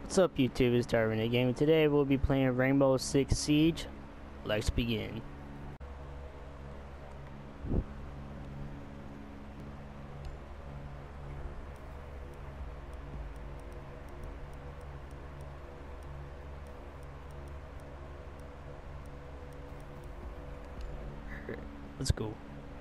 What's up, YouTube? It's Darwin again. Today we'll be playing Rainbow Six Siege. Let's begin. Let's go.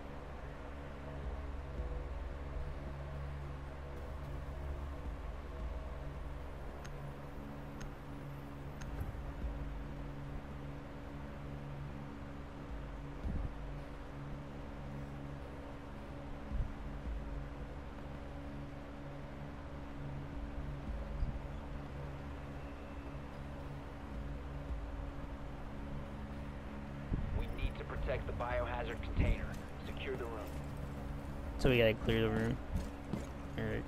Protect the biohazard container. Secure the room. So we gotta clear the room. Alright.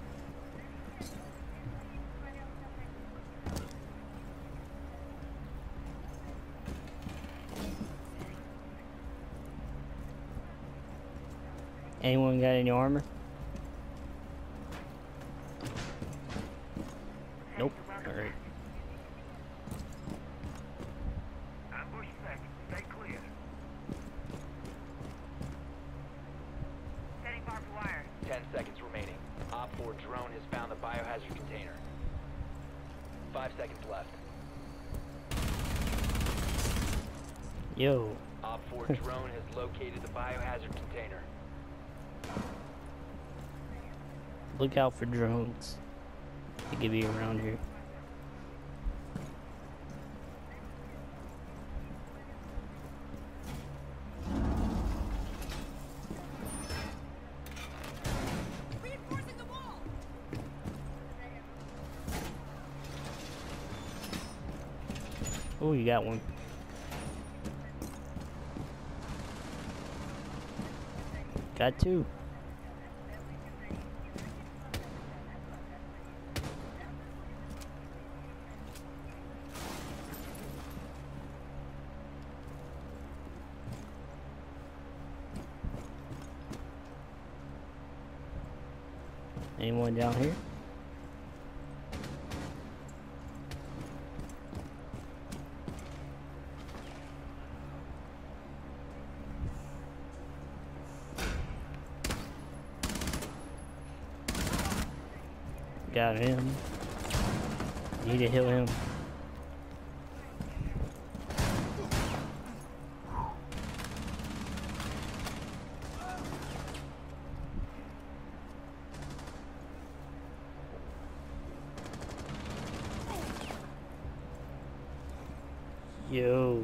Anyone got any armor? Nope. Alright. Ambush set. Stay clear. Setting barbed wire. 10 seconds remaining. Op 4 drone has found the biohazard container. 5 seconds left. Yo. Op 4 drone has located the biohazard container. Look out for drones. They could be around here. Reinforcing the wall. Oh, you got one. Got two. Anyone down here? Got him. Need to heal him. Yo.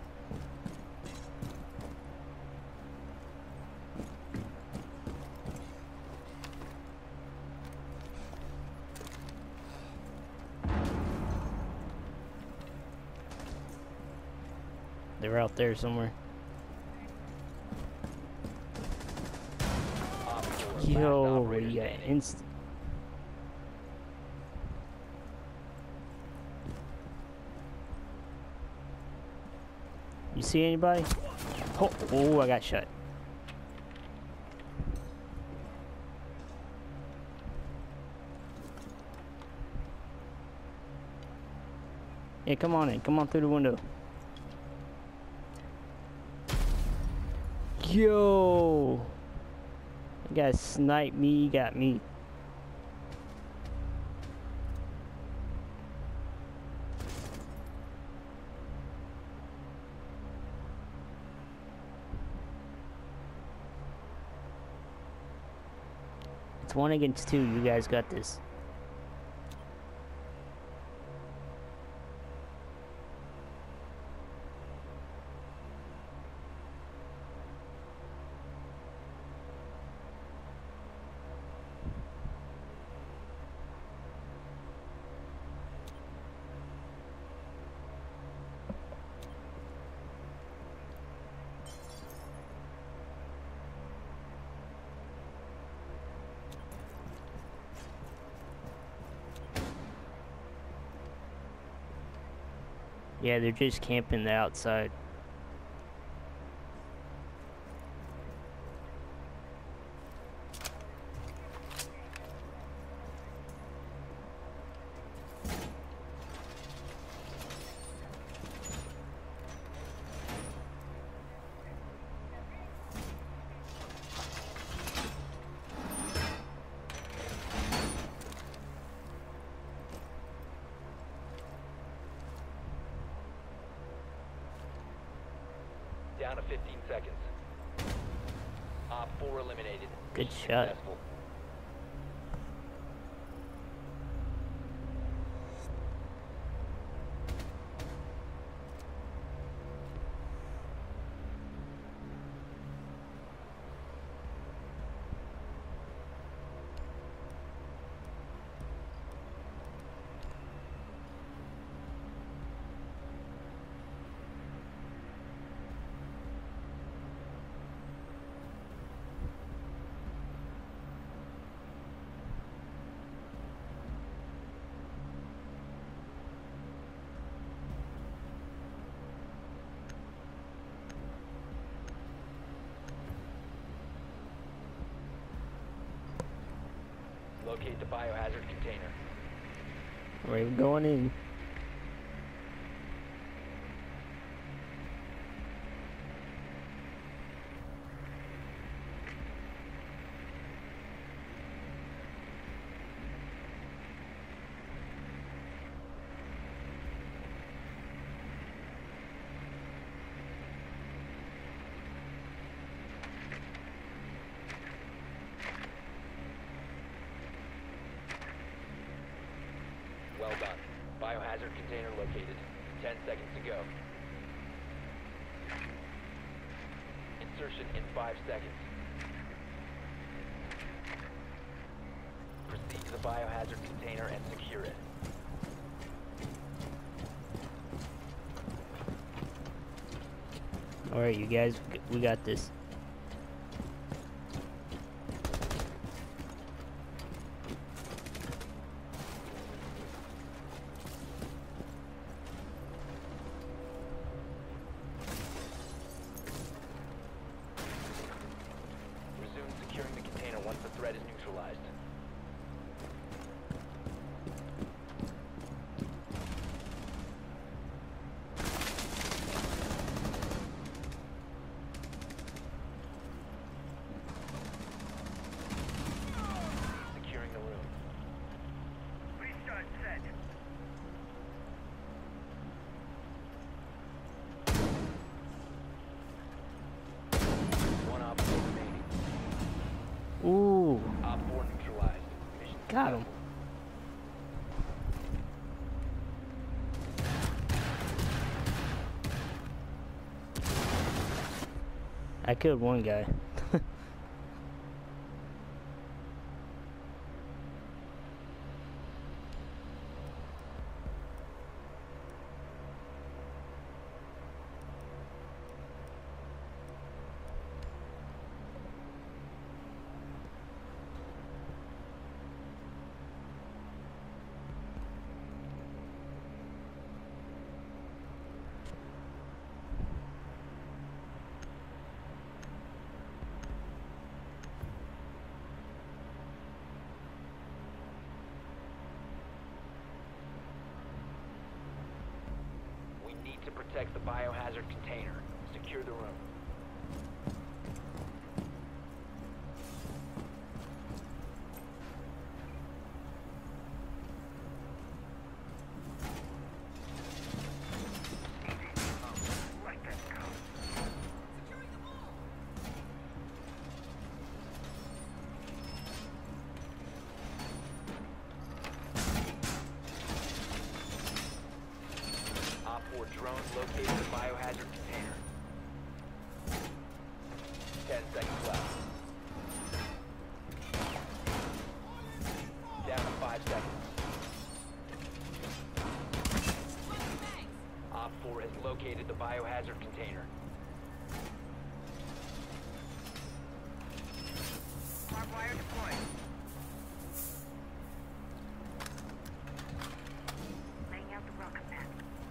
They're out there somewhere. Op 4 last Yo, operator yeah, standing. instant. You see anybody? Oh, I got shot. Yeah, come on in. Come on through the window. Yo! You guys sniped me, got me. It's 1 against 2. You guys got this. Yeah, they're just camping the outside. Down to 15 seconds. Op 4 eliminated. Good Mission shot. successful. Locate the biohazard container. We're going in. Well done. Biohazard container located. 10 seconds to go. Insertion in 5 seconds. Proceed to the biohazard container and secure it. Alright, you guys, we got this. Resume securing the container once the threat is neutralized. Securing the room. Restart set. One op 4 remaining. Ooh, Op 4 neutralized. Mission got him. successful. I killed one guy. We need to protect the biohazard container. Secure the room. Let them go. Securing the wall. Op 4 drones located the biohazard container. 10 seconds left. Down to 5 seconds. Thanks. Op 4 has located the biohazard container. Barbed wire deployed. Laying out the welcome mat.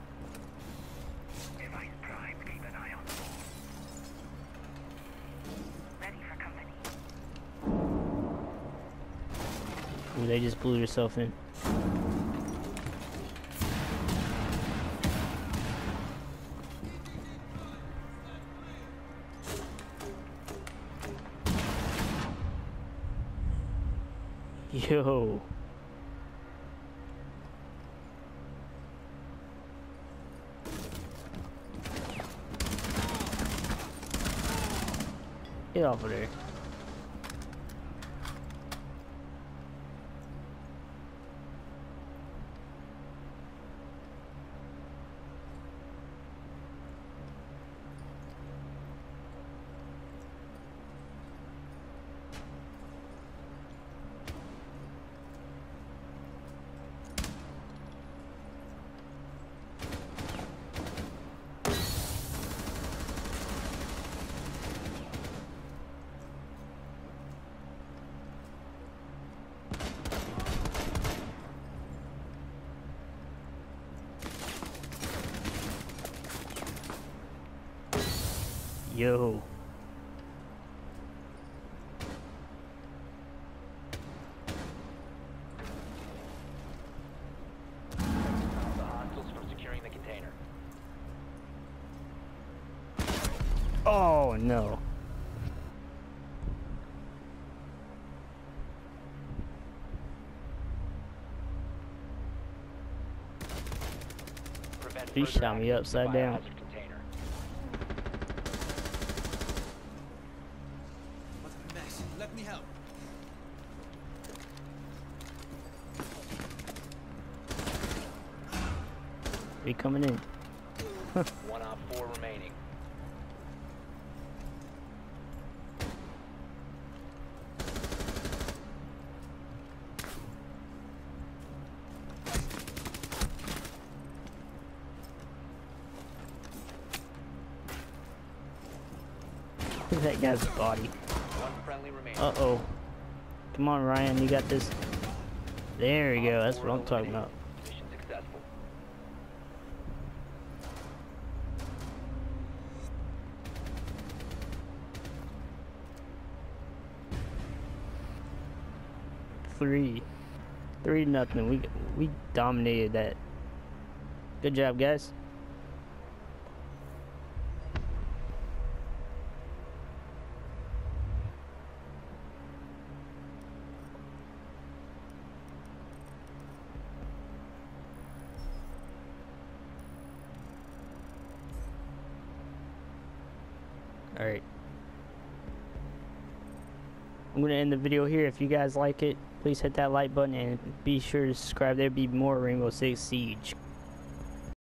Device prime. Keep an eye on the wall. Ready for company. Ooh, they just blew themselves in. Yo. Get off of there. Yo. The hostiles from securing the container. Oh no. Prevent He further shot me access to the upside down. biohazard container. What a mess. Let me help. He coming in. One op 4 remaining. Look at that guy's body. One friendly remaining. Uh-oh. Come on, Ryan, you got this. There we go, that's what I'm talking about. Mission successful. Three nothing. We dominated that. Good job, guys. Alright. I'm going to end the video here. If you guys like it, please hit that like button and be sure to subscribe. There'll be more Rainbow Six Siege.